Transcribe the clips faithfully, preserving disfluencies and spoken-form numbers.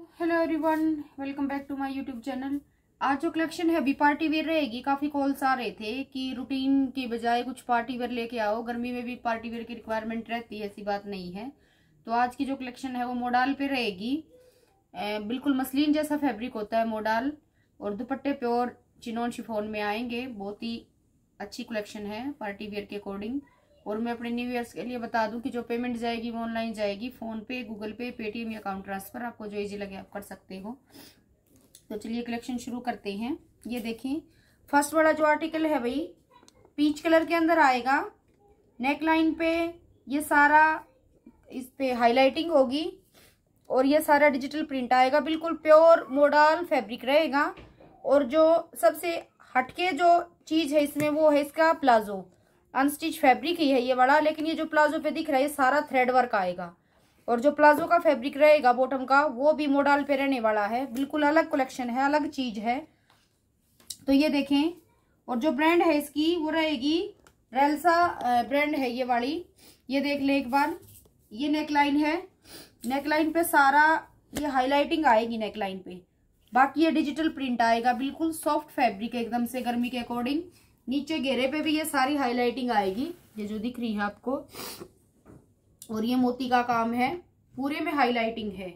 Hello everyone, welcome back to my YouTube channel. आज जो collection है अभी पार्टी वेयर रहेगी। काफी कॉल्स आ रहे थे कि रूटीन की बजाय कुछ पार्टी वेयर लेके आओ। गर्मी में भी पार्टी वेयर की रिक्वायरमेंट रहती है, ऐसी बात नहीं है। तो आज की जो कलेक्शन है वो मोडाल पे रहेगी। बिल्कुल मसलिन जैसा फैब्रिक होता है मोडाल, और दुपट्टे प्योर चिनोन शिफॉन में आएंगे। बहुत ही अच्छी कलेक्शन है पार्टी वेयर के अकॉर्डिंग। और मैं अपने न्यू ईयर्स के लिए बता दूं कि जो पेमेंट जाएगी वो ऑनलाइन जाएगी, फोन पे, गूगल पे, पेटीएम या अकाउंट ट्रांसफर, आपको जो इजी लगे आप कर सकते हो। तो चलिए कलेक्शन शुरू करते हैं। ये देखें, फर्स्ट वाला जो आर्टिकल है भाई पीच कलर के अंदर आएगा। नेक लाइन पे ये सारा इस पे हाईलाइटिंग होगी और ये सारा डिजिटल प्रिंट आएगा। बिल्कुल प्योर मोडाल फैब्रिक रहेगा। और जो सबसे हटके जो चीज है इसमें वो है इसका प्लाजो। अनस्टिच फैब्रिक ही है ये बड़ा, लेकिन ये जो प्लाजो पे दिख रहा है ये सारा थ्रेड वर्क आएगा। और जो प्लाजो का फैब्रिक रहेगा बॉटम का वो भी मोडाल पे रहने वाला है। बिल्कुल अलग कलेक्शन है, अलग चीज है। तो ये देखें, और जो ब्रांड है इसकी वो रहेगी रेल्सा ब्रांड है ये वाली। ये देख ले एक बार, ये नेकलाइन है। नेकलाइन पे सारा ये हाईलाइटिंग आएगी नेकलाइन पे। बाकी ये डिजिटल प्रिंट आएगा। बिल्कुल सॉफ्ट फैब्रिक है एकदम से गर्मी के अकॉर्डिंग। नीचे घेरे पे भी ये सारी हाईलाइटिंग आएगी, ये जो दिख रही है आपको। और ये मोती का काम है, पूरे में हाईलाइटिंग है।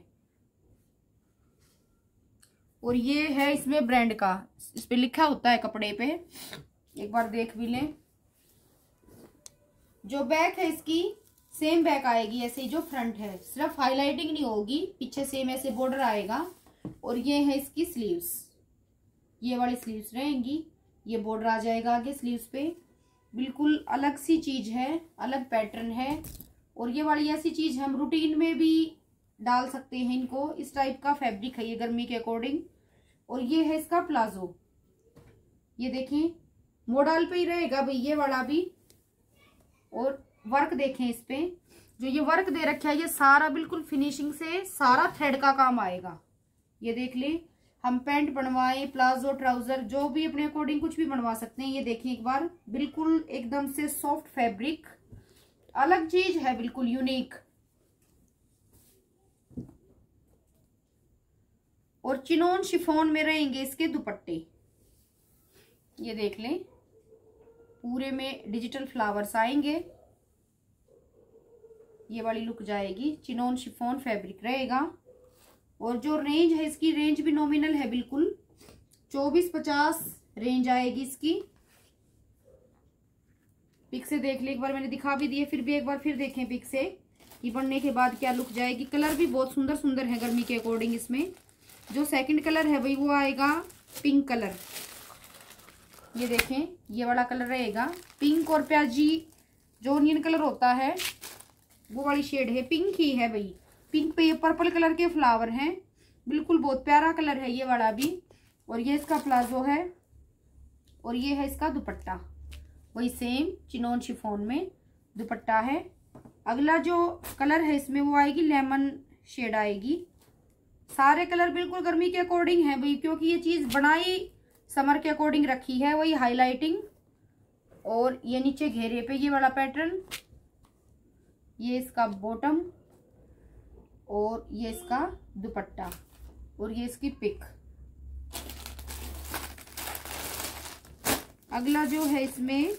और ये है इसमें ब्रांड का, इस पे लिखा होता है कपड़े पे, एक बार देख भी लें। जो बैक है इसकी सेम बैक आएगी ऐसे ही जो फ्रंट है, सिर्फ हाईलाइटिंग नहीं होगी, पीछे सेम ऐसे बॉर्डर आएगा। और ये है इसकी स्लीव्स, ये वाली स्लीव्स रहेंगी। ये बॉर्डर आ जाएगा आगे स्लीव्स पे। बिल्कुल अलग सी चीज है, अलग पैटर्न है। और ये वाली ऐसी चीज हम रूटीन में भी डाल सकते हैं इनको। इस टाइप का फैब्रिक है ये गर्मी के अकॉर्डिंग। और ये है इसका प्लाजो। ये देखें, मोडाल पे ही रहेगा भाई ये वाला भी। और वर्क देखें इस पे, जो ये वर्क दे रखा है ये सारा बिल्कुल फिनिशिंग से सारा थ्रेड का काम आएगा। ये देख ले, हम पैंट बनवाए, प्लाजो, ट्राउजर, जो भी अपने अकॉर्डिंग कुछ भी बनवा सकते हैं। ये देखिए एक बार, बिल्कुल एकदम से सॉफ्ट फैब्रिक, अलग चीज है, बिल्कुल यूनिक। और चिनोन शिफॉन में रहेंगे इसके दुपट्टे। ये देख लें, पूरे में डिजिटल फ्लावर्स आएंगे। ये वाली लुक जाएगी, चिनोन शिफॉन फैब्रिक रहेगा। और जो रेंज है इसकी, रेंज भी नॉमिनल है, बिल्कुल चौबीस पचास रेंज आएगी इसकी। पिक से देख ले एक बार, मैंने दिखा भी दिए, फिर भी एक बार फिर देखें पिक से कि बनने के बाद क्या लुक जाएगी। कलर भी बहुत सुंदर सुंदर है गर्मी के अकॉर्डिंग। इसमें जो सेकंड कलर है भाई वो आएगा पिंक कलर। ये देखें, ये वाला कलर रहेगा पिंक। और प्याजी जो ऑनियन कलर होता है वो वाली शेड है, पिंक ही है भाई। पिंक पे ये पर्पल कलर के फ्लावर हैं, बिल्कुल बहुत प्यारा कलर है ये वाला भी। और ये इसका प्लाजो है। और ये है इसका दुपट्टा, वही सेम चिनोन शिफॉन में दुपट्टा है। अगला जो कलर है इसमें वो आएगी लेमन शेड आएगी। सारे कलर बिल्कुल गर्मी के अकॉर्डिंग है भाई, क्योंकि ये चीज बनाई समर के अकॉर्डिंग रखी है। वही हाईलाइटिंग और ये नीचे घेरे पे ये वाला पैटर्न। ये इसका बॉटम और ये इसका दुपट्टा। और ये इसकी पिक। अगला जो है इसमें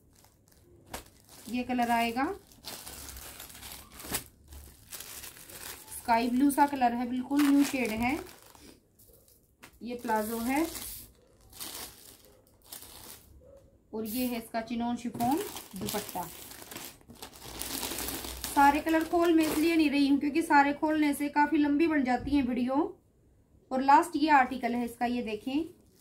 ये कलर आएगा, स्काई ब्लू सा कलर है, बिल्कुल न्यू शेड है। ये प्लाजो है। और ये है इसका चिनोन शिफॉन दुपट्टा। सारे कलर खोल मैं इसलिए नहीं रही हूँ क्योंकि सारे खोलने से काफी लंबी बन जाती है वीडियो। और लास्ट ये आर्टिकल है इसका, ये देखें,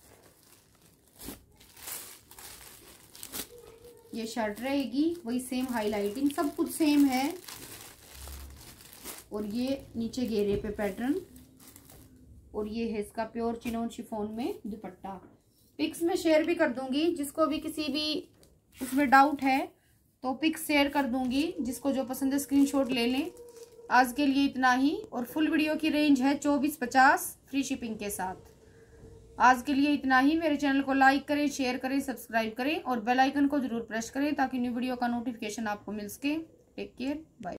ये शर्ट रहेगी, वही सेम हाईलाइटिंग, सब कुछ सेम है। और ये नीचे घेरे पे पैटर्न। और ये है इसका प्योर चिनोन शिफॉन में दुपट्टा। पिक्स में शेयर भी कर दूंगी, जिसको भी किसी भी उसमें डाउट है तो पिक्स शेयर कर दूंगी। जिसको जो पसंद है स्क्रीनशॉट ले लें। आज के लिए इतना ही। और फुल वीडियो की रेंज है चौबीस पचास फ्री शिपिंग के साथ। आज के लिए इतना ही। मेरे चैनल को लाइक करें, शेयर करें, सब्सक्राइब करें और बेल आइकन को जरूर प्रेस करें ताकि न्यू वीडियो का नोटिफिकेशन आपको मिल सके। Take care, bye.